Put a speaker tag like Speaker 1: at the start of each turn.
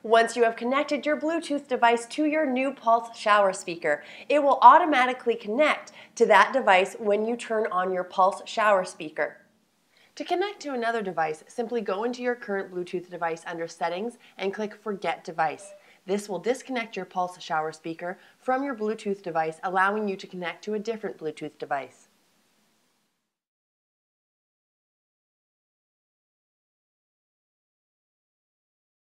Speaker 1: Once you have connected your Bluetooth device to your new Pulse shower speaker, it will automatically connect to that device when you turn on your Pulse shower speaker. To connect to another device, simply go into your current Bluetooth device under Settings and click Forget Device. This will disconnect your Pulse shower speaker from your Bluetooth device, allowing you to connect to a different Bluetooth device.